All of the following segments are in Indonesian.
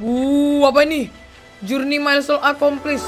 Apa ini? Journey milestone accomplished.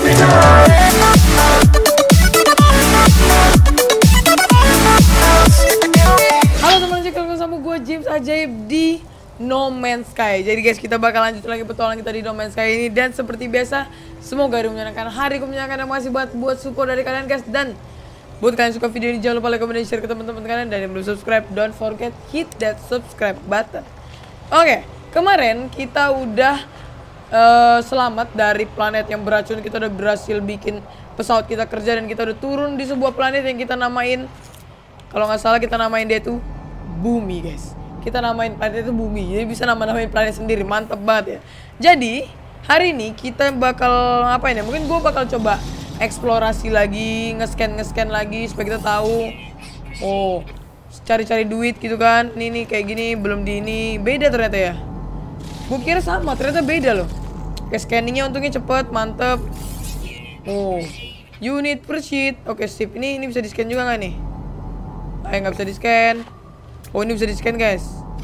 Halo teman-teman, kalian sama gue James Ajaib di No Man's Sky. Jadi guys, kita bakal lanjut lagi petualangan kita di No Man's Sky ini. Dan seperti biasa, semoga hari menyenangkan, hari menyenangkan, dan masih buat support dari kalian guys. Dan buat kalian suka video ini, jangan lupa like, comment, dan share ke teman-teman kalian. Dan yang belum subscribe, don't forget hit that subscribe button. Oke, kemarin kita udah selamat dari planet yang beracun. Kita udah berhasil bikin pesawat kita kerja dan kita udah turun di sebuah planet yang kita namain, kalau nggak salah kita namain dia tuh Bumi guys. Kita namain planet itu Bumi, jadi bisa namain planet sendiri, mantep banget ya. Jadi hari ini kita bakal apa ini? Mungkin gue bakal coba eksplorasi lagi, nge-scan lagi supaya kita tahu. Oh, cari-cari duit gitu kan. Ini kayak gini, belum di ini. Beda ternyata ya. Gue kira sama, ternyata beda loh. Oke, scanningnya untungnya cepet, mantep. Oh, unit per sheet. Oke, sip. Ini bisa di scan juga nggak nih? Nggak bisa di scan. Oh, ini bisa di scan guys.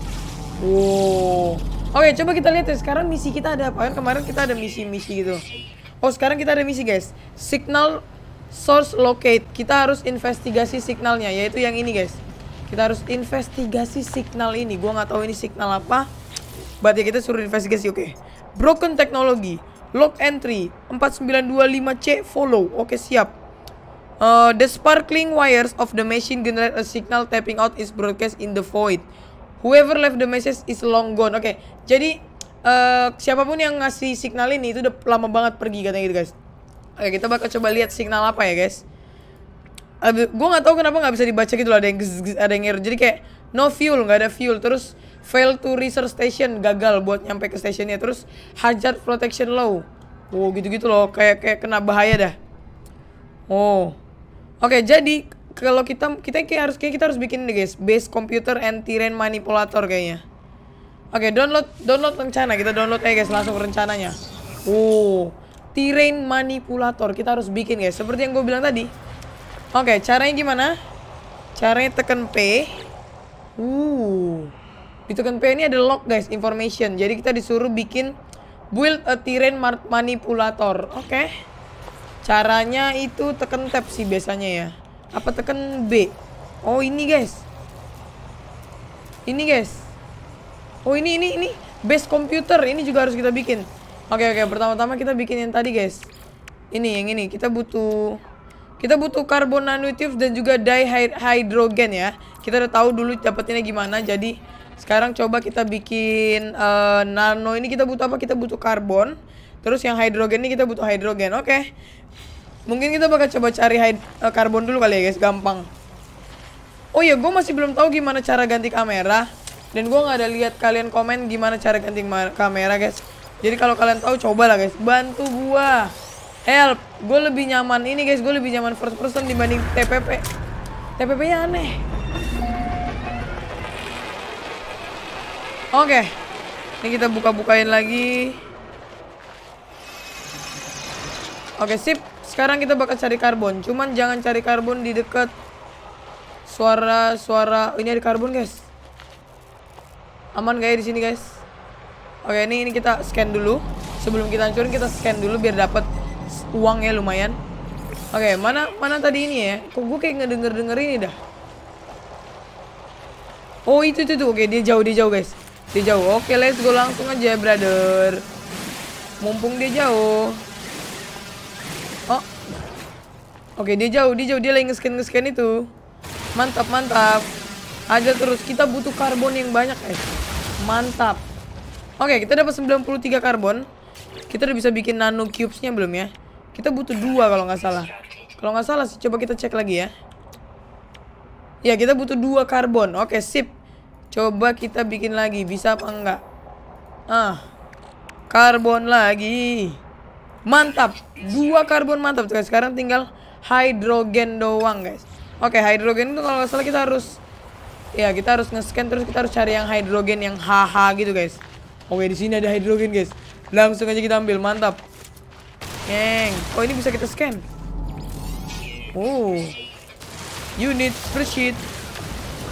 Wow. Oke, coba kita lihat ya. Sekarang misi kita ada apa? Kan kemarin kita ada misi-misi gitu. Oh, sekarang kita ada misi guys. Signal source locate. Kita harus investigasi signalnya, yaitu yang ini guys. Kita harus investigasi signal ini. Gua nggak tahu ini signal apa. Berarti kita suruh investigasi. Oke. Broken technology. Log entry 4925C follow. Oke, siap. The sparkling wires of the machine generate a signal tapping out is broadcast in the void. Whoever left the message is long gone. Oke, jadi siapapun yang ngasih signal ini itu udah lama banget pergi katanya gitu guys. Oke, kita bakal coba lihat signal apa ya guys. Gue nggak tahu kenapa nggak bisa dibaca gitu loh. Ada yang error. Jadi kayak no fuel, nggak ada fuel. Terus fail to research station, gagal buat nyampe ke stationnya. Terus hazard protection low. Oh gitu-gitu loh, kayak kena bahaya dah. Oh, oke, jadi kalau kita harus bikin ini guys, base computer and terrain manipulator kayaknya. Oke, download rencana. Kita download aja guys langsung rencananya. Oh, terrain manipulator kita harus bikin guys, seperti yang gue bilang tadi. Oke, caranya gimana? Caranya tekan P. Ditekan P ini ada log guys, information. Jadi kita disuruh bikin build a terrain manipulator. Oke. Caranya itu tekan tab sih biasanya ya. Apa tekan B? Oh, ini guys. Ini guys. Oh, ini base computer. Ini juga harus kita bikin. Oke, pertama-tama kita bikin yang tadi guys. Ini yang ini. Kita butuh karbon nanotubes dan juga dihydrogen ya. Kita udah tahu dulu dapetinnya gimana. Jadi sekarang coba kita bikin nano ini. Kita butuh apa? Kita butuh karbon. Terus yang hidrogen ini kita butuh hidrogen. Oke. Mungkin kita bakal coba cari karbon dulu kali ya guys, gampang. Oh iya, gue masih belum tahu gimana cara ganti kamera. Dan gue nggak ada lihat kalian komen gimana cara ganti kamera guys. Jadi kalau kalian tahu cobalah guys, bantu gue. Help, gue lebih nyaman ini guys, gue lebih nyaman first person dibanding TPP. TPP-nya aneh. Oke. Ini kita buka-bukain lagi. Oke, sip. Sekarang kita bakal cari karbon. Cuman jangan cari karbon di dekat suara. Ini ada karbon, guys. Aman gak ya di sini, guys? Oke, ini kita scan dulu. Sebelum kita hancurin, kita scan dulu biar dapat uangnya lumayan. Oke, mana tadi ini ya? Kok gue kayak ngedenger ini dah. Oh, itu. Oke, dia jauh, guys. Dia jauh. Oke, let's go langsung aja, brother. Mumpung dia jauh. Oh, oke, dia jauh, dia lagi nge-scan itu. Mantap. Aja terus, kita butuh karbon yang banyak guys. Mantap. Oke, kita dapat 93 karbon. Kita udah bisa bikin nano cubes-nya belum ya? Kita butuh 2 kalau nggak salah. Kalau nggak salah sih, coba kita cek lagi ya. Ya, kita butuh 2 karbon. Oke, sip. Coba kita bikin lagi, bisa apa enggak? Karbon lagi. Mantap, 2 karbon, mantap. Sekarang tinggal hidrogen doang guys. Oke, hidrogen itu kalau nggak salah kita harus nge-scan, terus kita harus cari yang hidrogen yang HH gitu guys. Oke, di sini ada hidrogen guys. Langsung aja kita ambil, mantap. Oh, ini bisa kita scan. Oh, unit per sheet.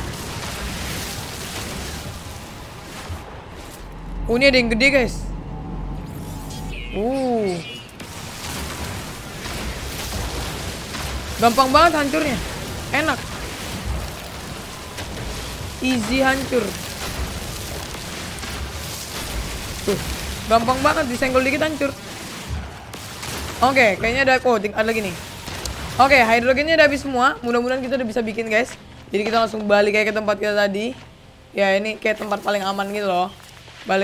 Oh, ini ada yang gede guys. Gampang banget hancurnya. Enak. Easy hancur. Tuh, gampang banget, disenggol dikit hancur. Oke, kayaknya ada ada lagi nih. Oke, hidrogennya udah habis semua. Mudah-mudahan kita udah bisa bikin, guys. Jadi kita langsung balik kayak ke tempat kita tadi. Ya, ini kayak tempat paling aman gitu loh. Balik.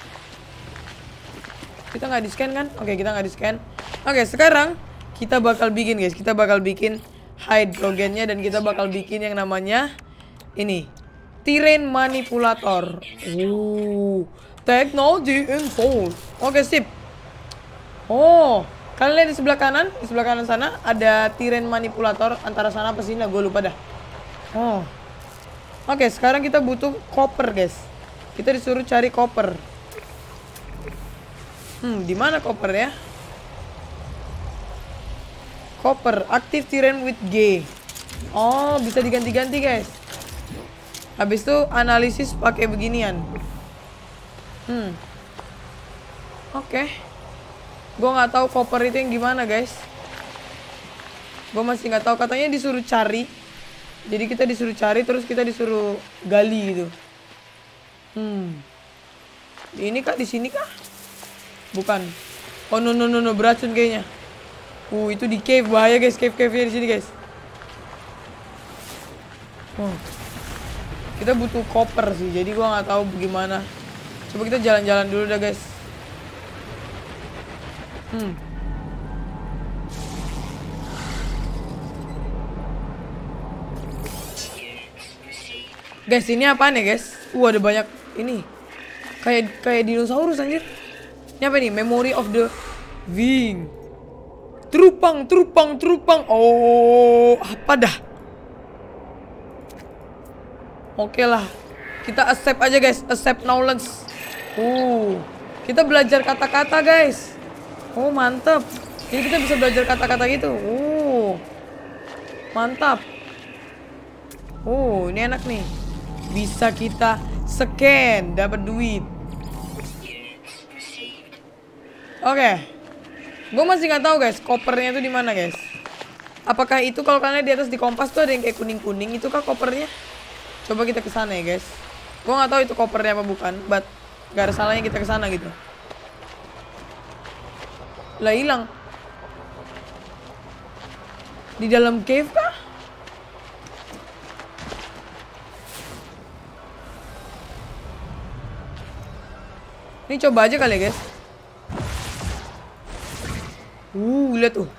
Kita nggak di-scan kan? Oke, kita nggak di-scan. Oke, sekarang kita bakal bikin, guys. Kita bakal bikin hidrogennya dan kita bakal bikin yang namanya ini. Terrain manipulator. Technology involved. Oke, sip. Oh, kalian lihat di sebelah kanan sana ada terrain manipulator. Antara sana apa sini, gue lupa dah. Oh. Oke, sekarang kita butuh copper, guys. Kita disuruh cari copper. Di mana copper ya? Copper, active terrain with G. Oh, bisa diganti-ganti, guys. Habis itu analisis pakai beginian. Oke. Gue nggak tahu copper itu yang gimana, guys. Gue masih nggak tahu. Katanya disuruh cari. Jadi kita disuruh cari, terus kita disuruh gali gitu. Ini kah? Di sini kah? Bukan. Oh no, beracun kayaknya. Itu di cave, bahaya guys, cave-nya di sini guys. Kita butuh copper sih, jadi gua nggak tahu gimana. Coba kita jalan-jalan dulu dah guys. Guys, ini apaan ya guys? Ada banyak ini. Kayak dinosaurus anjir. Ini apa nih? Memory of the Wing. Trupang. Oh, apa dah? Oke lah. Kita accept aja guys, accept knowledge. Kita belajar kata-kata guys. Oh, mantap. Jadi kita bisa belajar kata-kata gitu. Mantap. Ini enak nih. Bisa kita scan, dapat duit. Oke. Gue masih nggak tahu guys, kopernya itu di mana guys. Apakah itu kalau kalian di atas di kompas tuh ada yang kayak kuning-kuning, itu kah kopernya? Coba kita ke sana ya guys. Gue nggak tahu itu kopernya apa bukan, but gak ada salahnya kita ke sana gitu. Lah hilang. Di dalam cave kah? Ini coba aja kali ya guys. Lihat tuh.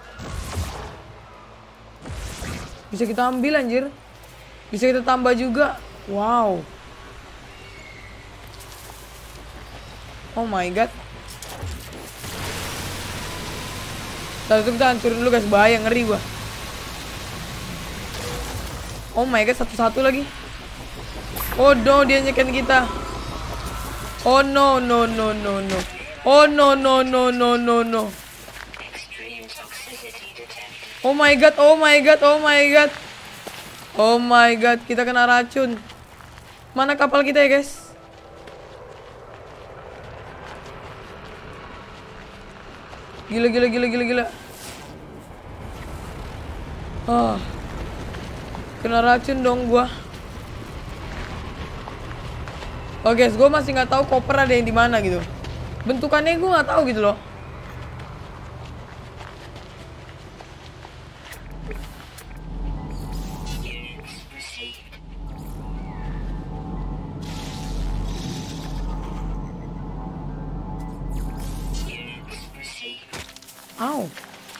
Bisa kita ambil anjir. Bisa kita tambah juga. Wow. Oh my god. Satu kita hancurin dulu guys, bahaya, ngeri gua. Oh my god, satu-satu lagi. Oh no, dia nyekan kita. Oh no. Oh no. Oh my god. Oh my god, kita kena racun. Mana kapal kita ya guys? Gila. Kena racun dong gua. Oh guys, gue masih nggak tahu koper ada yang di mana gitu. Bentukannya gue nggak tahu gitu loh. Au.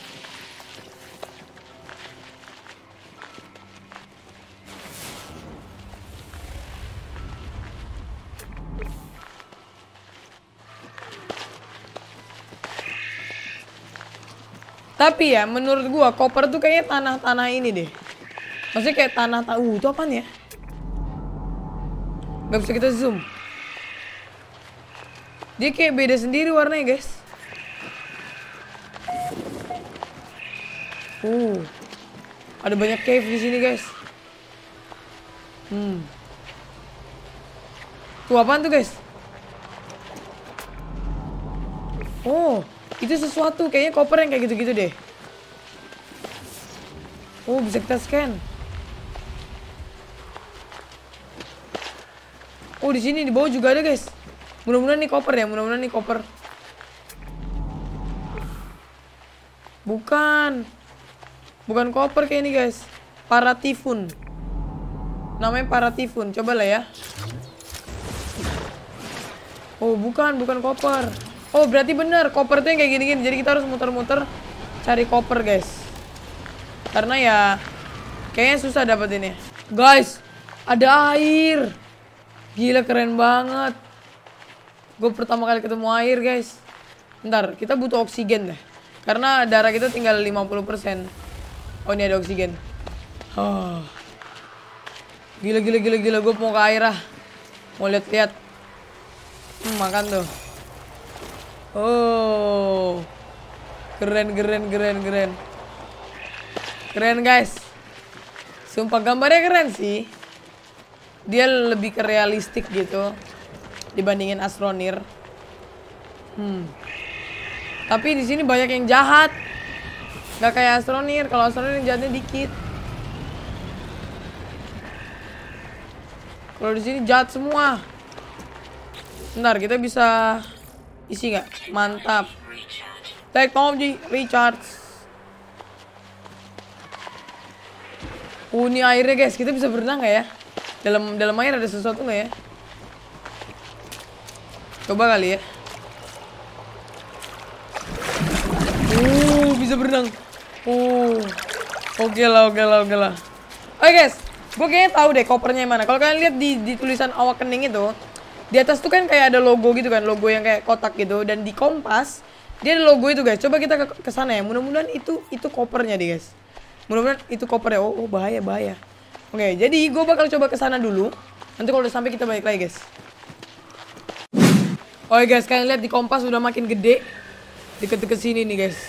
Tapi ya menurut gua koper tuh kayaknya tanah-tanah ini deh. Maksudnya kayak tanah itu apaan ya? Gak bisa kita zoom. Dia kayak beda sendiri warnanya guys. Ada banyak cave di sini guys. Tuh apaan tuh guys? Oh, Itu sesuatu, kayaknya koper yang kayak gitu-gitu deh. Oh, bisa kita scan. Oh, di sini di bawah juga ada, guys. Mudah-mudahan nih koper ya, mudah-mudahan nih koper. Bukan. Bukan koper kayak ini, guys. Paratifun. Namanya paratifun. Coba lah ya. Oh, bukan koper. Oh, berarti bener. Koper tuh yang kayak gini-gini. Jadi kita harus muter-muter cari koper, guys. Karena ya kayaknya susah dapetinnya. Guys, ada air. Gila, keren banget. Gue pertama kali ketemu air, guys. Bentar, kita butuh oksigen deh. Karena darah kita tinggal 50%. Oh, ini ada oksigen. Oh. Gila. Gue mau ke air ah. Mau lihat-lihat. Makan tuh. Oh. Keren. Keren, guys. Sumpah gambarnya keren sih. Dia lebih ke realistik gitu dibandingin Astroneer. Tapi di sini banyak yang jahat. Gak kayak Astroneer. Kalau Astroneer yang jahatnya dikit. Kalau di sini jahat semua. Bentar, kita bisa isi nggak? Mantap. Teknologi recharge. Ini airnya, guys. Kita bisa berenang nggak ya? Dalam air ada sesuatu nggak ya? Coba kali ya. Bisa berenang. Oke lah. Oke, guys, gue kayaknya tahu deh kopernya mana. Kalau kalian lihat di tulisan awakening itu, di atas tuh kan kayak ada logo gitu kan, logo yang kayak kotak gitu. Dan di kompas dia ada logo itu, guys. Coba kita ke sana ya. Mudah-mudahan itu kopernya deh, guys. Mudah-mudahan itu kopernya. Oh, bahaya. Oke, jadi gue bakal coba ke sana dulu. Nanti kalau udah sampai kita balik lagi, guys. Oke, guys, kalian lihat di kompas udah makin gede. Deket-deket sini nih, guys.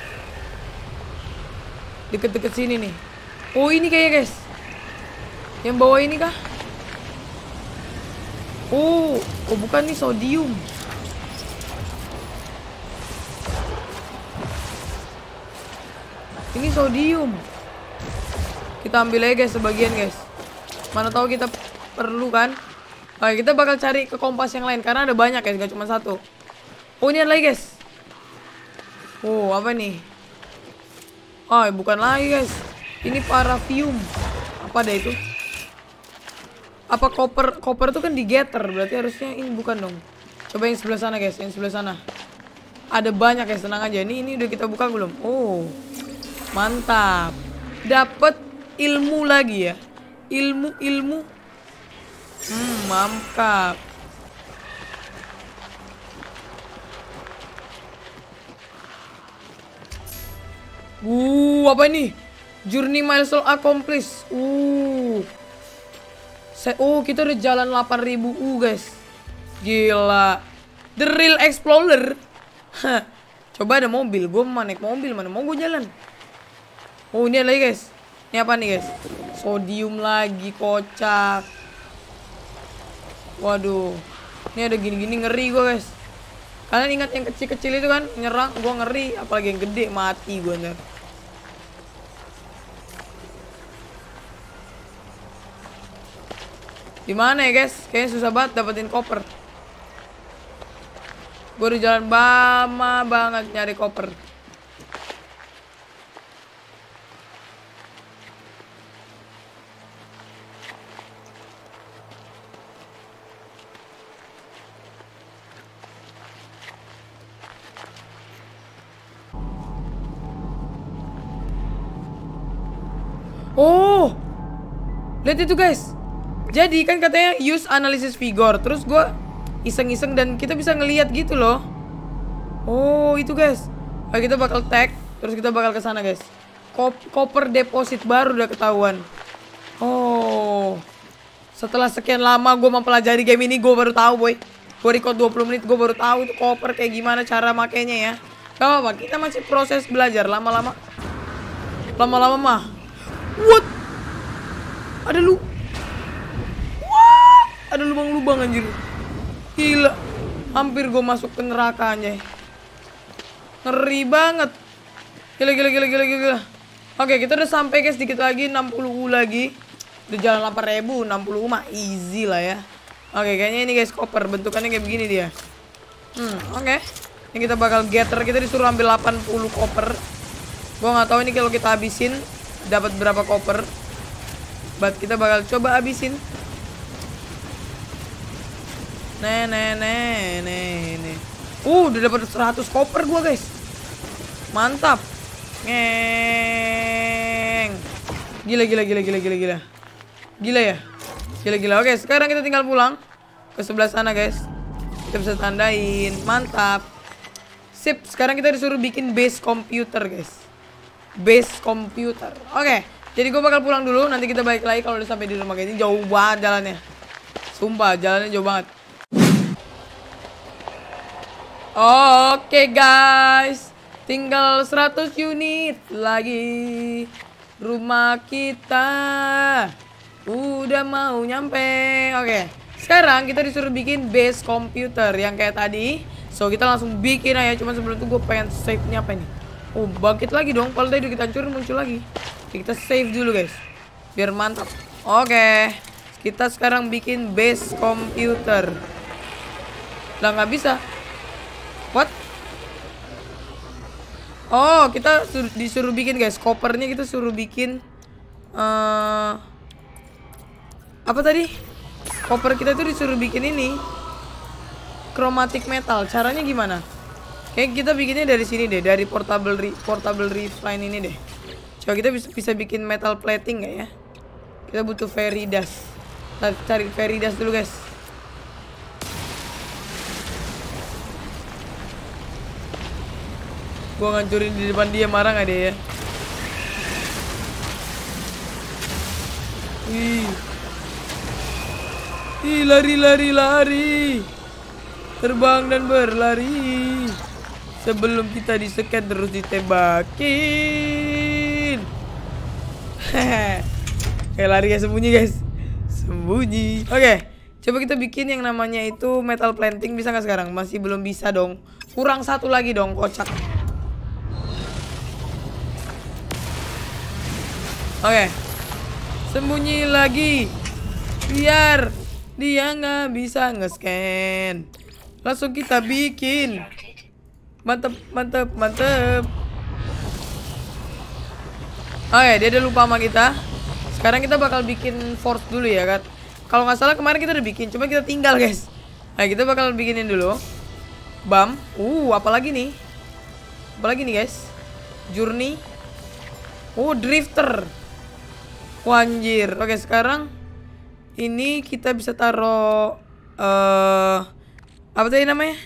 Deket-deket sini nih. Oh, ini kayaknya, guys. Yang bawah ini kah? Oh, bukan nih, sodium. Ini sodium. Kita ambil aja, guys, sebagian, guys. Mana tahu kita perlu kan? Oke, kita bakal cari ke kompas yang lain karena ada banyak, guys, gak cuma satu. Oh, ini ada lagi, guys. Oh, apa nih? Oh, bukan lagi, guys. Ini parafium. Apa ada itu? Apa koper tuh kan digetter, berarti harusnya ini bukan dong. Coba yang sebelah sana, guys, yang sebelah sana. Ada banyak, guys, tenang aja. Ini udah kita buka belum? Oh. Mantap. Dapat ilmu lagi ya. Ilmu. Mantap. Apa ini? Journey milestone accomplished. Kita udah jalan 8.000 guys. Gila. The Real Explorer. Coba ada mobil. Gue mau naik mobil. Mana mau gue jalan. Oh, ini ada lagi, guys. Ini apa nih, guys? Sodium lagi, kocak. Waduh. Ini ada gini-gini, ngeri gue, guys. Kalian ingat yang kecil-kecil itu kan? Nyerang, gue ngeri. Apalagi yang gede, mati gue ntar. Di mana ya, guys? Kayaknya susah banget dapetin koper. Gue udah jalan lama banget nyari koper. Oh, lihat itu, guys. Jadi kan katanya use analysis figure. Terus gue iseng-iseng dan kita bisa ngelihat gitu loh. Oh, itu, guys. Nah, kita bakal tag. Terus kita bakal ke sana, guys. Copper deposit baru udah ketahuan. Oh, setelah sekian lama gue mempelajari game ini, gue baru tahu, boy. Gue record 20 menit, gue baru tahu itu copper kayak gimana cara makainya ya. Gak apa-apa, kita masih proses belajar. Lama-lama mah. What? Ada ada lubang-lubang anjir. Gila. Hampir gue masuk ke neraka anjay. Ngeri banget. Gila, gila, gila, gila, gila. Oke, kita udah sampai guys, dikit lagi 60U lagi. Udah jalan 8.000, 60U mah easy lah ya. Oke, kayaknya ini guys koper, bentukannya kayak begini dia. Oke. Ini kita bakal gather, kita disuruh ambil 80 koper. Gua nggak tahu ini kalau kita habisin dapat berapa koper. But kita bakal coba habisin. Nih. Udah dapat 100 koper gua guys. Mantap. Ngeng. Gila. Gila ya. Gila. Oke, sekarang kita tinggal pulang ke sebelah sana guys. Kita bisa tandain. Mantap. Sip, sekarang kita disuruh bikin base komputer guys. Base komputer. Oke, jadi gue bakal pulang dulu. Nanti kita balik lagi kalau udah sampai di rumah guys. Ini jauh banget jalannya. Sumpah, jalannya jauh banget. Oke guys, tinggal 100 unit lagi. Rumah kita udah mau nyampe. Oke, sekarang kita disuruh bikin base komputer yang kayak tadi. So kita langsung bikin aja. Cuman sebelum itu gue pengen save-nya apa nih. Oh, bangkit lagi dong. Kalau tadi kita hancurin muncul lagi. Oke, kita save dulu guys, biar mantap. Oke, kita sekarang bikin base komputer. Lah nggak bisa. What? Oh, kita disuruh bikin guys. Kopernya kita suruh bikin apa tadi? Koper kita tuh disuruh bikin ini chromatic metal. Caranya gimana? Kayak kita bikinnya dari sini deh, dari portable refine ini deh. Coba kita bisa bikin metal plating nggak ya? Kita butuh fairy dust. Kita cari fairy dust dulu guys. Gua ngancurin di depan dia, marah nggak dia ya? Lari. Terbang dan berlari. Sebelum kita disekat terus ditembakin. Kayak lari ya, sembunyi guys. Sembunyi. Oke, coba kita bikin yang namanya itu metal planting. Bisa nggak sekarang? Masih belum bisa dong. Kurang satu lagi dong, kocak. Oke, sembunyi lagi biar dia nggak bisa nge-scan. Langsung kita bikin. Mantep. Oke, dia udah lupa sama kita. Sekarang kita bakal bikin force dulu ya kan. Kalau nggak salah kemarin kita udah bikin, cuma kita tinggal guys. Nah, kita bakal bikinin dulu. Bam. Apalagi nih guys. Journey. Drifter. Anjir. Oke, sekarang ini kita bisa taruh apa tadi namanya?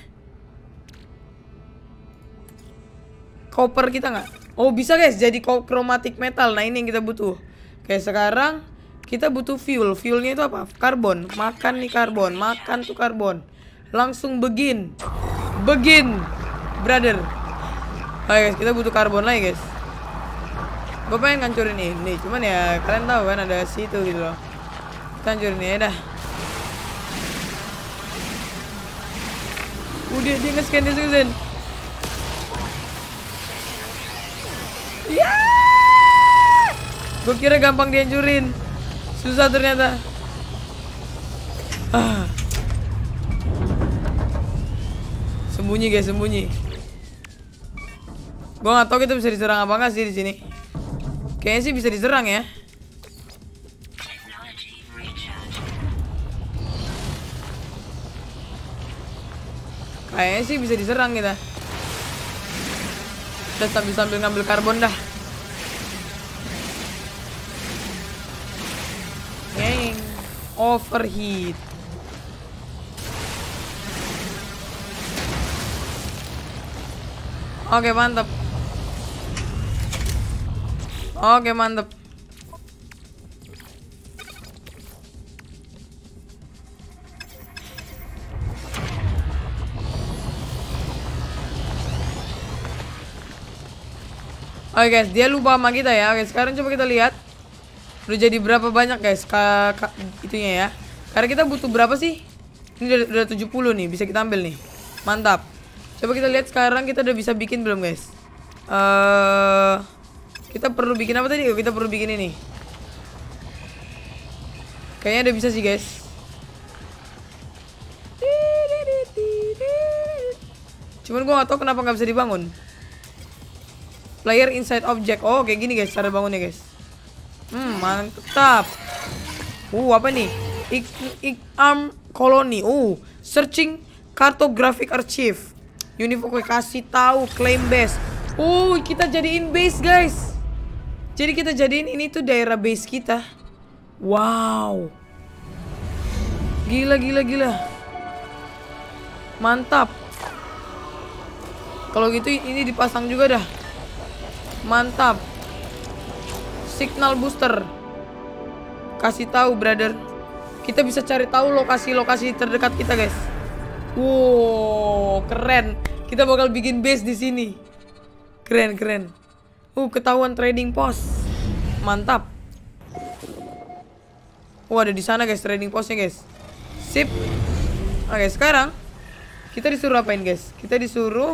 Copper kita nggak? Oh, bisa guys, jadi chromatic metal. Nah, ini yang kita butuh. Oke, sekarang kita butuh fuel. Fuelnya itu apa? Karbon. Makan nih karbon. Makan tuh karbon. Langsung begin, brother. Oke guys, kita butuh karbon lagi guys. Gue pengen ngancurin ini, cuman ya kalian tahu kan ada situ gitu loh. Kita hancurin ya dah. Udah dia nge-scan dia Susan. Ya. Gue kira gampang dihancurin. Susah ternyata. Sembunyi guys, sembunyi. Gue nggak tahu kita bisa diserang apa nggak sih di sini. Kayaknya sih bisa diserang ya. Kayaknya sih bisa diserang kita. Udah sambil ngambil karbon dah. Yang overheat. Oke, mantap. Oke, mantap. Oke guys, dia lupa sama kita ya. Oke, sekarang coba kita lihat. Udah jadi berapa banyak guys itunya ya. Karena kita butuh berapa sih? Ini udah 70 nih, bisa kita ambil nih. Mantap. Coba kita lihat sekarang kita udah bisa bikin belum guys. Kita perlu bikin apa tadi? Kita perlu bikin ini. Kayaknya udah bisa sih guys. Cuman gue gak tau kenapa gak bisa dibangun. Player inside object. Oh kayak gini guys cara bangunnya guys. Mantap. Apa nih? Arm colony. Searching cartographic archive. Univoke kasih tahu claim base. Kita jadiin base guys. Jadi kita jadiin ini tuh daerah base kita. Wow. Gila. Mantap. Kalau gitu ini dipasang juga dah. Mantap. Signal booster. Kasih tahu brother. Kita bisa cari tahu lokasi-lokasi terdekat kita guys. Wow, keren. Kita bakal bikin base di sini. Keren. Ketahuan trading post. Mantap. Ada di sana guys trading postnya guys. Sip. Oke, sekarang kita disuruh apain guys? Kita disuruh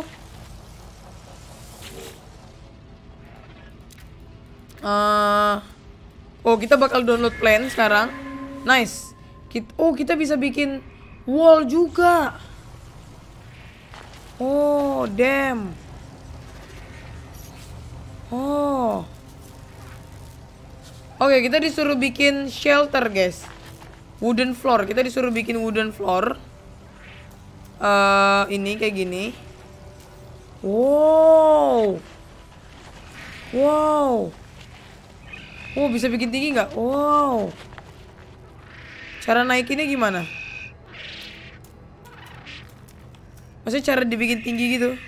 kita bakal download plan sekarang. Nice. Kita bisa bikin wall juga. Damn. Oke, kita disuruh bikin shelter guys. Wooden floor. Kita disuruh bikin wooden floor. Ini kayak gini. Wow. Bisa bikin tinggi nggak? Wow. Cara naikinnya gimana? Maksudnya cara dibikin tinggi gitu?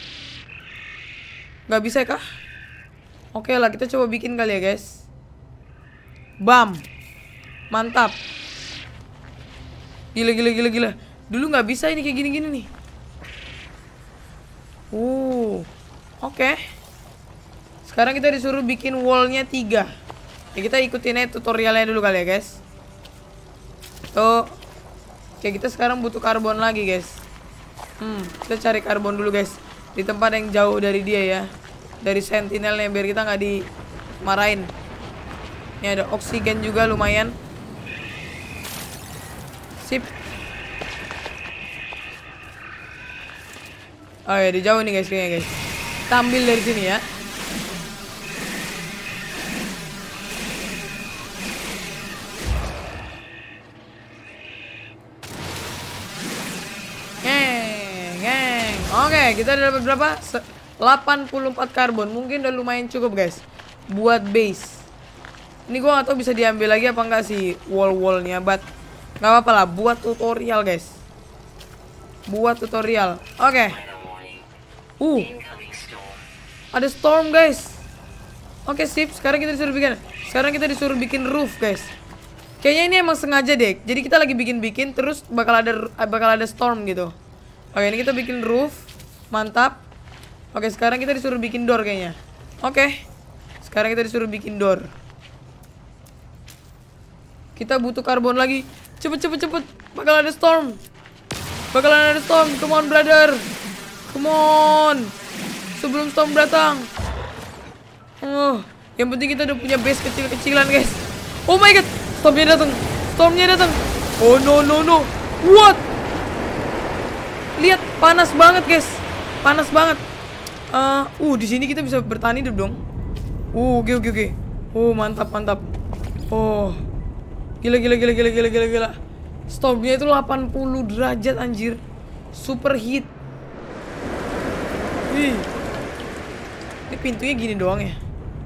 Nggak bisa kah? Oke lah, kita coba bikin kali ya guys. Bam. Mantap. Gila. Dulu nggak bisa ini kayak gini-gini nih. Oke. Sekarang kita disuruh bikin wallnya 3. Ya kita ikutin aja tutorialnya dulu kali ya guys. Oke, kita sekarang butuh karbon lagi guys. Kita cari karbon dulu guys. Di tempat yang jauh dari dia ya. Dari sentinelnya biar kita nggak dimarahin. Ini ada oksigen juga lumayan. Sip. Di jauh nih guys kayaknya guys. Kita ambil dari sini ya. Oke, kita dapat berapa? 84 karbon. Mungkin udah lumayan cukup guys buat base. Ini gua gak tahu bisa diambil lagi apa enggak sih wall-wallnya, but gak apa-apa lah buat tutorial guys. Buat tutorial. Oke. Ada storm guys. Oke, sip. Sekarang kita disuruh bikin roof guys. Kayaknya ini emang sengaja deh. Jadi kita lagi bikin terus bakal ada storm gitu. Oke, ini kita bikin roof. Mantap. Oke, sekarang kita disuruh bikin door kayaknya. Oke. Sekarang kita disuruh bikin door. Kita butuh karbon lagi. Cepet. Bakal ada storm. Come on brother. Come on. Sebelum storm datang. Yang penting kita udah punya base kecil-kecilan guys. Oh my god. Stormnya datang. Oh no. What? Lihat, panas banget guys. Di sini kita bisa bertahan hidup dong. Oke. Mantap. Gila. Stormnya itu 80 derajat anjir. Super heat. Ini pintunya gini doang ya.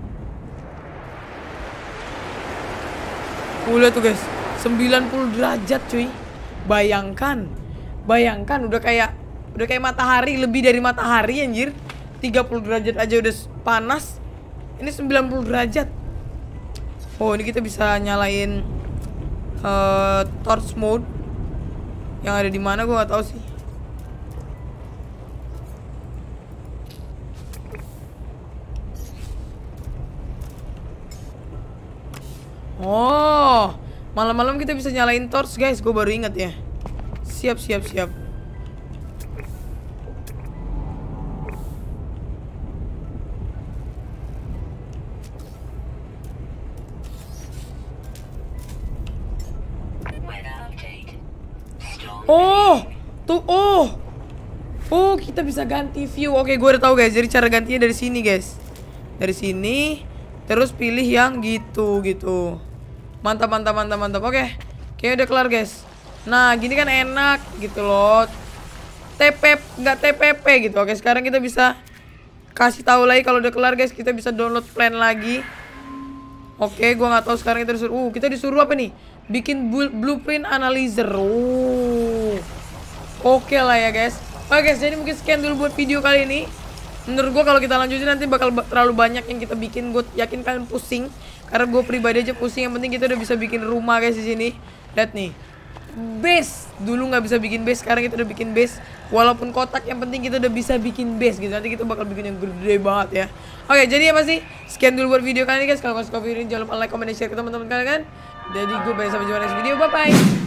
Lihat tuh guys, 90 derajat cuy. Bayangkan udah kayak matahari, lebih dari matahari anjir. 30 derajat aja udah panas. Ini 90 derajat. Ini kita bisa nyalain torch mode. Yang ada di mana gua gak tahu sih. Malam-malam kita bisa nyalain torch guys. Gue baru ingat ya. Siap. satu. Oh, kita bisa ganti view. Oke, gue udah tahu guys. Jadi cara gantinya dari sini guys. Dari sini, terus pilih yang gitu. Mantap. Oke, kayaknya udah kelar guys. Nah, gini kan enak gitu loh. Nggak TPP gitu. Oke, sekarang kita bisa kasih tahu lagi kalau udah kelar guys. Kita bisa download plan lagi. Oke, gua nggak tahu sekarang kita disuruh apa nih? Bikin blueprint analyzer. Oke lah ya guys. Oke guys, jadi mungkin sekian dulu buat video kali ini. Menurut gue kalau kita lanjutin nanti bakal terlalu banyak yang kita bikin. Gue yakin kalian pusing, karena gue pribadi aja pusing. Yang penting kita udah bisa bikin rumah guys di sini. Lihat nih, base dulu nggak bisa bikin base, sekarang kita udah bikin base. Walaupun kotak, yang penting kita udah bisa bikin base gitu. Nanti kita bakal bikin yang gede banget ya. Oke, jadi ya masih sekian dulu buat video kali ini guys. Kalau kalian suka video ini jangan lupa like, comment, dan share ke teman-teman kalian. Jadi gue bye, sampai jumpa next video. Bye bye.